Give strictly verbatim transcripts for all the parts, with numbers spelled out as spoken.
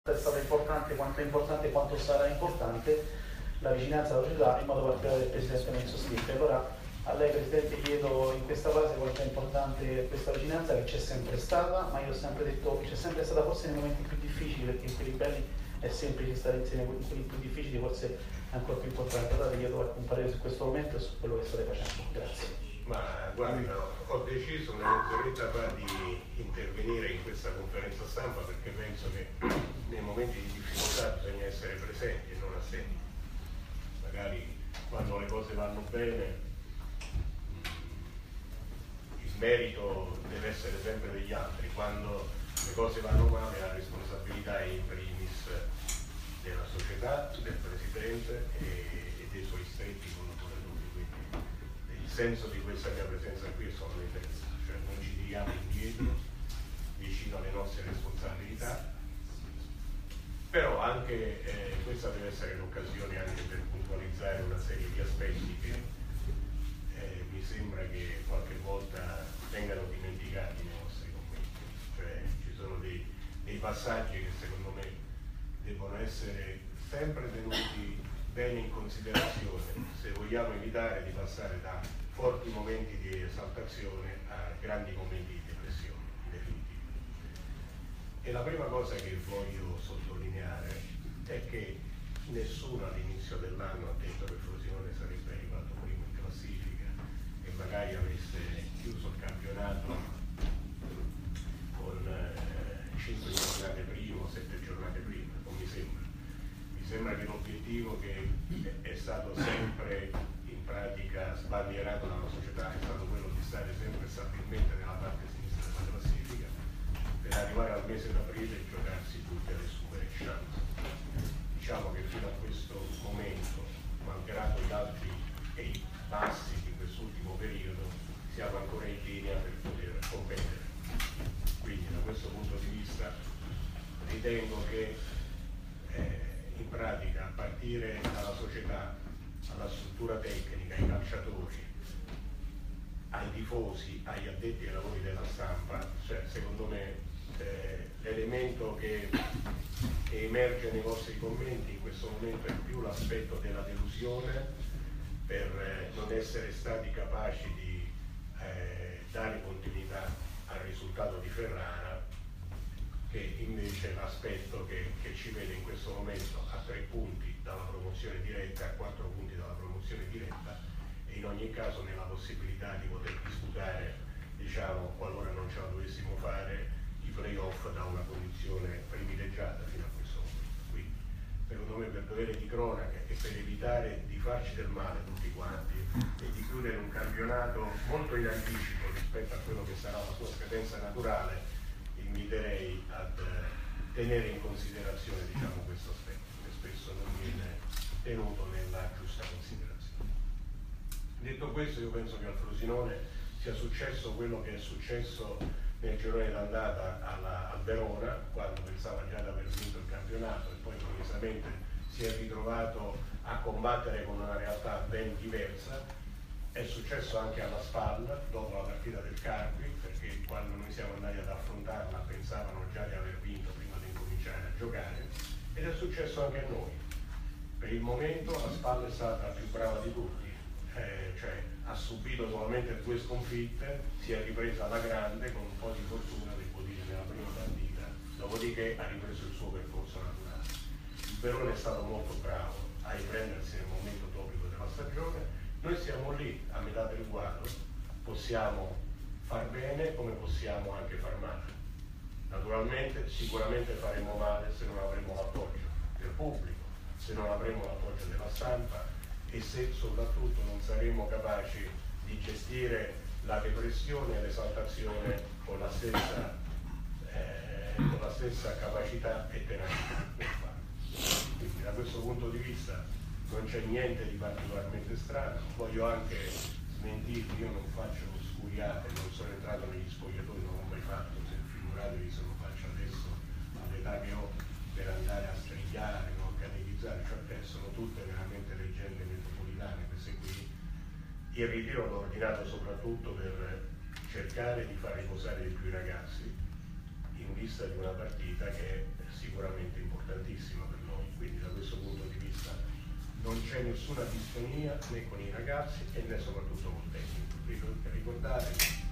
è stata importante, quanto è importante e quanto sarà importante la vicinanza alla società, in modo particolare del Presidente Menzo Stiff. Allora a lei Presidente chiedo in questa fase quanto è importante questa vicinanza, che c'è sempre stata, ma io ho sempre detto che c'è sempre stata, forse nei momenti più difficili, perché in quelli belli è semplice stare insieme, in quelli più difficili forse è ancora più importante. Allora chiedo un parere su questo momento e su quello che state facendo. Grazie. Ma guardi, no, ho deciso una mezz'oretta fa di intervenire in questa conferenza stampa perché penso che nei momenti di difficoltà bisogna essere presenti e non assenti. Magari quando le cose vanno bene il merito deve essere sempre degli altri, quando le cose vanno male la responsabilità è in primis della società, del Presidente e, e dei suoi stretti collaboratori. Quindi il senso di questa mia presenza qui è solamente questo, cioè non ci tiriamo indietro vicino alle nostre responsabilità, però anche eh, questa deve essere l'occasione anche per puntualizzare una serie di aspetti che eh, mi sembra che qualche volta vengano dimenticati nei nostri commenti, cioè ci sono dei, dei passaggi che secondo me devono essere sempre tenuti bene in considerazione se vogliamo evitare di passare da forti momenti di esaltazione a grandi momenti di depressione definitivi. E la prima cosa che voglio sottolineare è che nessuno all'inizio dell'anno ha detto che Frosinone sarebbe arrivato primo in classifica e magari avesse chiuso il campionato con eh, cinque giornate prima o sette giornate prima, non mi sembra. Mi sembra che l'obiettivo che è stato sempre in pratica sbandierato dalla società è stato quello di stare sempre stabilmente nella parte sinistra della classifica per arrivare al mese d'aprile e giocarsi tutte le sue chance. Diciamo che fino a questo momento, malgrado gli alti e i bassi di quest'ultimo periodo, siamo ancora in linea per poter competere. Quindi da questo punto di vista ritengo che eh, in pratica a partire dalla società, alla struttura tecnica, ai calciatori, ai tifosi, agli addetti ai lavori della stampa, cioè secondo me eh, l'elemento che, che emerge nei vostri commenti in questo momento è più l'aspetto della delusione per eh, non essere stati capaci di eh, dare continuità al risultato di Ferrara, che invece è l'aspetto che, che ci vede in questo momento a tre punti dalla promozione diretta, a quattro punti dalla promozione diretta e in ogni caso nella possibilità di poter disputare, diciamo, qualora non ce la dovessimo fare, i play-off da una condizione privilegiata fino a questo momento. Quindi secondo me per dovere di cronaca e per evitare di farci del male tutti quanti e di chiudere un campionato molto in anticipo rispetto a quello che sarà la sua scadenza naturale, inviterei ad eh, tenere in considerazione, diciamo, questo aspetto che spesso non viene tenuto nella giusta considerazione. Detto questo, io penso che al Frosinone sia successo quello che è successo nel girone d'andata alla, al Verona, quando pensava già di aver vinto il campionato e poi improvvisamente si è ritrovato a combattere con una realtà ben diversa. È successo anche alla Spal dopo la partita del Carpi, perché quando noi siamo andati ad affrontarla pensavano già di aver vinto prima di incominciare a giocare, ed è successo anche a noi. Per il momento la Spal è stata la più brava di tutti, eh, cioè ha subito solamente due sconfitte, si è ripresa alla grande con un po' di fortuna, devo dire, nella prima partita, dopodiché ha ripreso il suo percorso naturale. Il Verona è stato molto bravo a riprendersi nel momento topico della stagione. Noi siamo lì a metà del guado, possiamo far bene come possiamo anche far male. Naturalmente, sicuramente faremo male se non avremo l'appoggio del pubblico, se non avremo l'appoggio della stampa e se soprattutto non saremo capaci di gestire la depressione e l'esaltazione con la stessa, eh, con la stessa capacità e tenacità. Quindi da questo punto di vista non c'è niente di particolarmente strano. Voglio anche smentirvi, io non faccio scuriate, non sono entrato negli spogliatoi, non l'ho mai fatto, se figuratevi se lo faccio adesso all'età che ho per andare a strigliare, no, a catechizzare, cioè eh, sono tutte veramente leggende metropolitane queste qui. Il ritiro l'ho ordinato soprattutto per cercare di far riposare di più i ragazzi in vista di una partita che sicuramente importantissima per noi, quindi da questo punto di vista non c'è nessuna distonia né con i ragazzi e né soprattutto con il tecnico. Ricordate,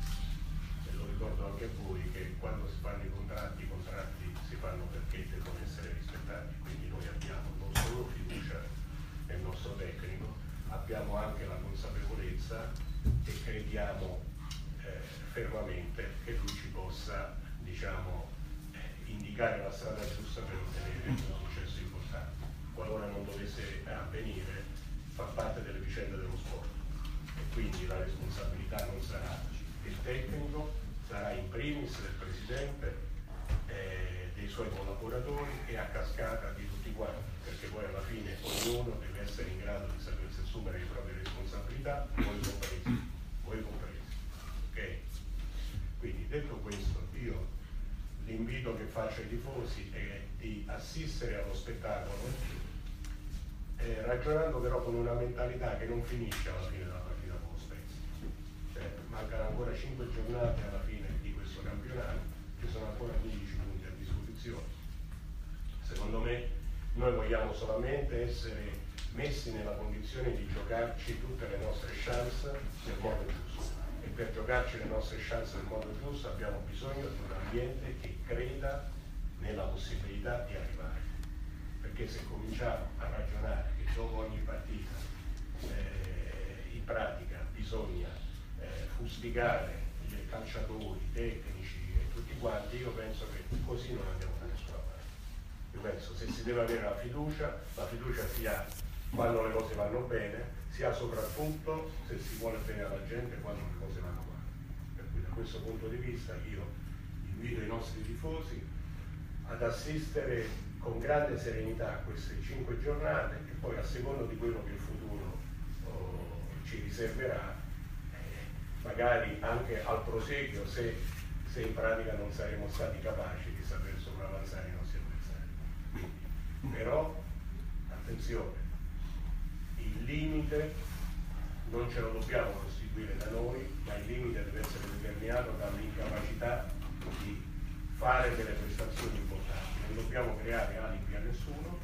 e lo ricordo anche a voi, che quando si fanno i contratti, i contratti si fanno perché devono essere rispettati, quindi noi abbiamo non solo fiducia nel nostro tecnico, abbiamo anche la consapevolezza e crediamo eh, fermamente che lui ci possa, diciamo, eh, indicare la strada giusta per ottenere un successo importante. Qualora non dovesse avvenire, fa parte delle vicende dello sport e quindi la responsabilità non sarà del tecnico, sarà in primis del presidente, eh, dei suoi collaboratori e a cascata di tutti quanti, perché poi alla fine ognuno deve essere in grado di sapersi assumere le proprie responsabilità, voi compresi, voi compresi. Okay? Quindi detto questo, io l'invito che faccio ai tifosi è di assistere allo spettacolo, eh, ragionando però con una mentalità che non finisce alla fine della partita con lo Spezia. Cioè, mancano ancora cinque giornate alla fine di questo campionato, ci sono ancora quindici punti a disposizione. Secondo me noi vogliamo solamente essere messi nella condizione di giocarci tutte le nostre chance nel modo giusto, e per giocarci le nostre chance nel modo giusto abbiamo bisogno di un ambiente che creda nella possibilità di arrivare, perché se cominciamo a ragionare che dopo ogni partita eh, in pratica bisogna eh, fustigare i calciatori, i tecnici e tutti quanti, io penso che così non andiamo da nessuna parte. Io penso se si deve avere la fiducia, la fiducia si ha quando le cose vanno bene, si ha soprattutto se si vuole bene alla gente quando le cose vanno male. Per cui da questo punto di vista io invito i nostri tifosi ad assistere con grande serenità a queste cinque giornate e poi a seconda di quello che il futuro oh, ci riserverà, eh, magari anche al proseguio, se, se in pratica non saremo stati capaci di saper sopravanzare i nostri avversari. Quindi, però, attenzione, il limite non ce lo dobbiamo costituire da noi, ma il limite deve essere determinato dall'incapacità di fare delle prestazioni importanti. Non dobbiamo creare alibi a nessuno,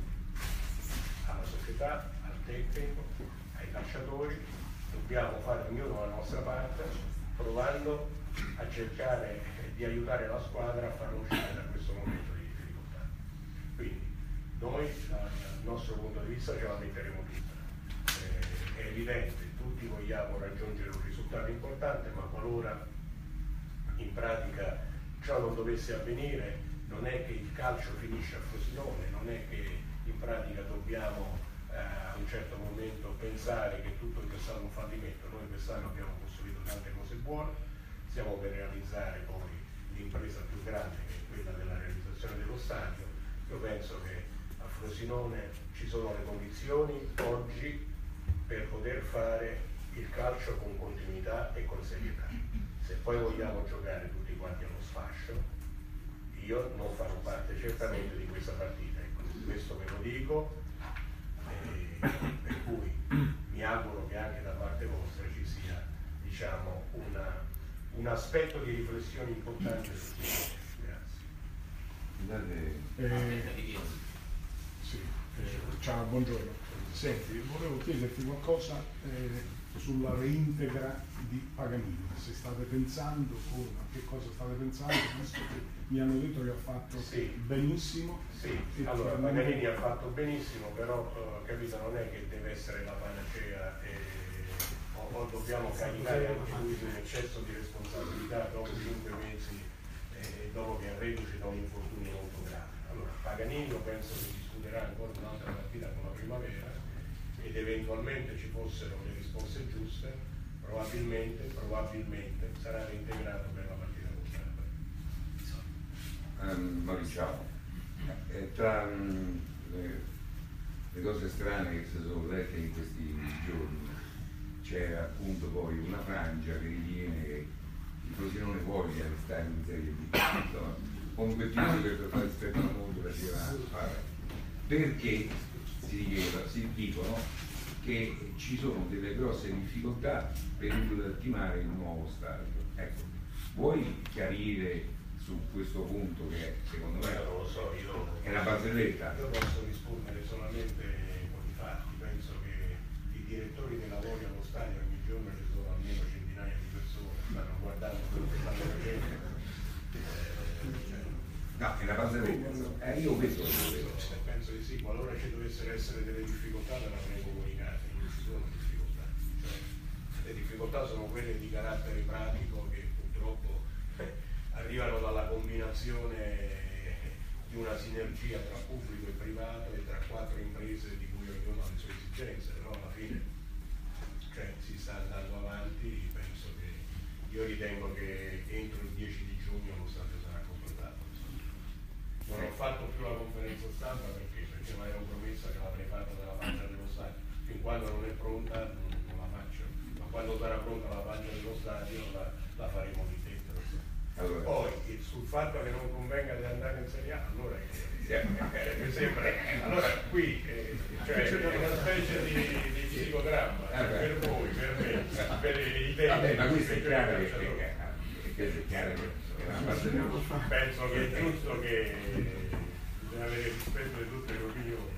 alla società, al tecnico, ai calciatori, dobbiamo fare ognuno la nostra parte, provando a cercare di aiutare la squadra a farlo uscire da questo momento di difficoltà. Quindi noi dal nostro punto di vista ce la metteremo tutta. Eh, è evidente, tutti vogliamo raggiungere un risultato importante, ma qualora in pratica ciò non dovesse avvenire, non è che il calcio finisce a Frosinone, non è che in pratica dobbiamo eh, a un certo momento pensare che tutto quest'anno è un fallimento. Noi quest'anno abbiamo costruito tante cose buone, stiamo per realizzare poi l'impresa più grande, che è quella della realizzazione dello stadio. Io penso che a Frosinone ci sono le condizioni oggi per poter fare il calcio con continuità e con serietà. Se poi vogliamo giocare tutti quanti allo sfascio, io non farò parte certamente di questa partita, ecco, questo ve lo dico, eh, per cui mi auguro che anche da parte vostra ci sia, diciamo, una, un aspetto di riflessione importante su questo. Grazie. Eh, sì, eh, ciao, buongiorno. Senti, volevo chiederti qualcosa eh, sulla reintegra di Paganini, se state pensando, come, a che cosa state pensando, visto che mi hanno detto che ha fatto sì. benissimo. Sì, allora Paganini ha fatto benissimo, però uh, capito, non è che deve essere la panacea e, o, o dobbiamo caricare anche lui di un eccesso di responsabilità dopo cinque mesi e dopo che è reduce da un infortunio molto grave. Allora Paganini io penso che discuterà ancora un'altra partita con la Primavera ed eventualmente ci fossero le risposte giuste, probabilmente, probabilmente sarà reintegrato per la partita con um, Maurizio, eh, tra um, le, le cose strane che si sono lette in questi giorni c'è appunto poi una frangia che ritiene che il Frosinone voglia restare in Serie B, insomma, un obiettivo che per fare rispetto al mondo faceva fare, perché si richieda, si dicono che ci sono delle grosse difficoltà per ultimare il nuovo stadio. Ecco, vuoi chiarire su questo punto che secondo me non lo so, io è una barzelletta. Io posso rispondere solamente con i fatti. Penso che i direttori dei lavori allo stadio ogni giorno ci sono almeno centinaia di persone, stanno guardando quello che stanno facendo. Eh, cioè, no, è una barzelletta. Eh, io questo lo vedo. Penso di sì, qualora ci dovessero essere delle difficoltà ve l'avrei comunicate, non ci sono difficoltà. Cioè, le difficoltà sono quelle di carattere pratico che purtroppo eh, arrivano dalla combinazione di una sinergia tra pubblico e privato e tra quattro imprese di cui ognuno ha le sue esigenze, però alla fine cioè, si sta andando avanti. Penso che io ritengo che entro il dieci di giugno lo stadio sarà completato. Non ho fatto più la conferenza stampa perché, perché mi ero promessa che l'avrei fatta nella pancia dello stadio. Fin quando non è pronta non, non la faccio, ma quando sarà pronta la pancia dello stadio la, la faremo di dentro. Allora. Poi sul fatto che non convenga di andare in Serie A, allora eh, eh, mi sembra, allora qui eh, cioè, è una specie di, di psicodramma eh, per voi, per me, per i tempi. Vabbè, ma questo è chiaro che, che, che, è chiaro che è una parte del... Penso che è giusto che bisogna avere rispetto di tutte le opinioni.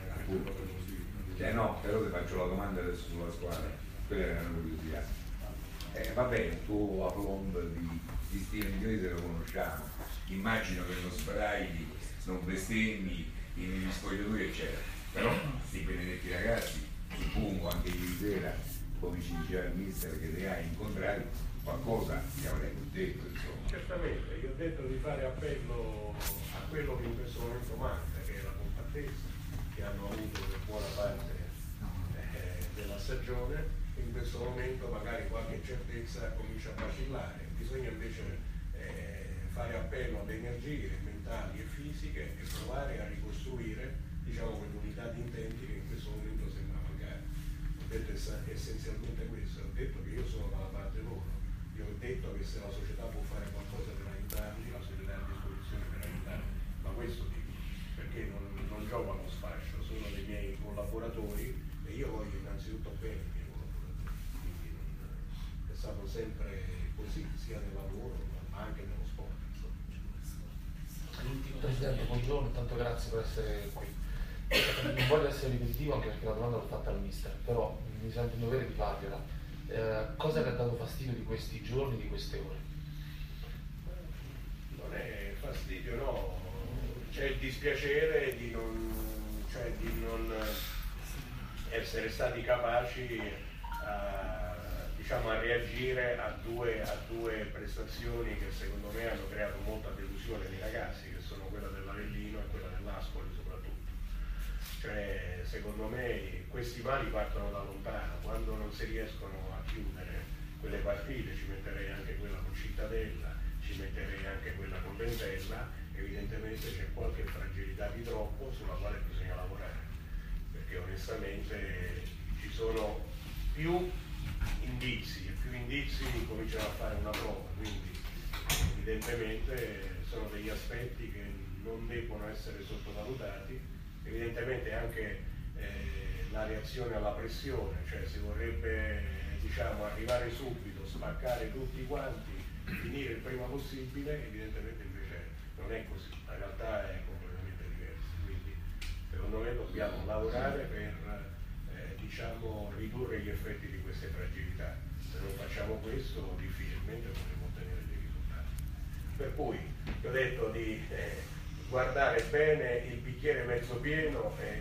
Eh no, però ti faccio la domanda adesso sulla squadra, quella era una curiosità. Eh, va bene, il tuo aplomb di, di stile inglese lo conosciamo, immagino che non sbraghi, non bestemmi negli spogliatoi eccetera, però sti benedetti ragazzi, suppongo anche ieri sera, come ci diceva il mister che te hai incontrati, qualcosa ti avrei detto insomma. Certamente, io ho detto di fare appello a quello che in questo momento manca, che è la compattezza che hanno avuto per buona parte eh, della stagione. In questo momento magari qualche certezza comincia a vacillare, bisogna invece eh, fare appello alle energie mentali e fisiche e provare a ricostruire, diciamo, quell'unità di intenti che in questo momento sembra mancare. Ho detto ess- essenzialmente questo, ho detto che io sono dalla parte loro, io ho detto che se la società può fare qualcosa per aiutarli, la società è a disposizione per aiutarli, ma questo dico, perché non, non gioco allo sfascio, sono dei miei collaboratori e io voglio innanzitutto bene. È stato sempre così, sia nel lavoro ma anche nello sport. Presidente, buongiorno, intanto grazie per essere qui. Non voglio essere ripetitivo anche perché la domanda l'ho fatta al mister, però mi sento in dovere di fargliela. Eh, cosa le ha dato fastidio di questi giorni, di queste ore? Non è fastidio, no, c'è il dispiacere di non, cioè di non essere stati capaci a diciamo a reagire a due, a due prestazioni che secondo me hanno creato molta delusione nei ragazzi, che sono quella dell'Avellino e quella dell'Ascoli soprattutto. Cioè, secondo me questi mali partono da lontano, quando non si riescono a chiudere quelle partite, ci metterei anche quella con Cittadella, ci metterei anche quella con Lentella, evidentemente c'è qualche fragilità di troppo sulla quale bisogna lavorare, perché onestamente ci sono più indizi e più indizi cominciano a fare una prova, quindi evidentemente sono degli aspetti che non debbono essere sottovalutati. Evidentemente anche eh, la reazione alla pressione, cioè si vorrebbe diciamo arrivare subito, spaccare tutti quanti, finire il prima possibile, evidentemente invece non è così, la realtà è completamente diversa, quindi secondo me dobbiamo lavorare per diciamo ridurre gli effetti di queste fragilità. Se non facciamo questo difficilmente potremo ottenere dei risultati. Per cui vi ho detto di eh, guardare bene il bicchiere mezzo pieno e,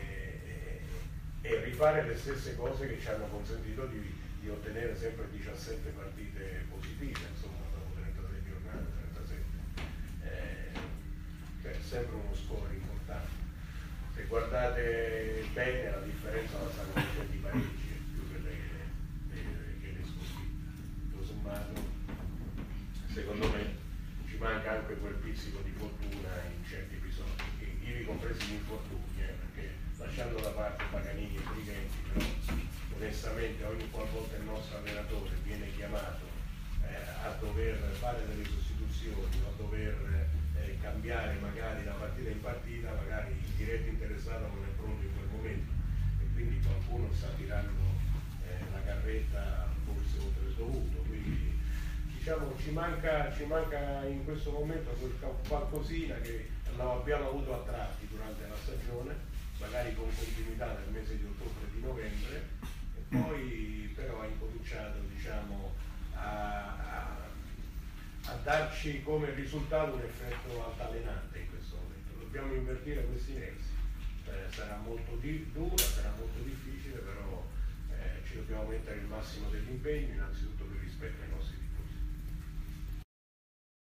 e, e rifare le stesse cose che ci hanno consentito di, di ottenere sempre diciassette partite positive, insomma dopo trentasei giornate, trentasette. Eh, cioè, sempre uno score importante. Se guardate bene la differenza la stanno facendo i pareggi più che le, le, che le sconfitte. Tutto sommato, secondo me, ci manca anche quel pizzico di fortuna in certi episodi, ivi compresi gli infortuni, eh, perché lasciando da parte Paganini e Brighenti, però onestamente ogni qualvolta il nostro allenatore viene chiamato eh, a dover fare delle sostituzioni, a dover eh, cambiare magari da partita in partita, magari il diretto interessato non è pronto in quel momento e quindi qualcuno sta tirando eh, la carretta forse oltre il dovuto, quindi ci diciamo, ci manca, ci manca in questo momento quel qualcosina che abbiamo avuto a tratti durante la stagione, magari con continuità nel mese di ottobre e di novembre, e poi però ha incominciato, diciamo, a, a, a darci come risultato un effetto altalenante in questo momento. Dobbiamo invertire questi nervi. Eh, sarà molto di, dura, sarà molto difficile, però eh, ci dobbiamo mettere il massimo dell'impegno, innanzitutto per rispetto ai nostri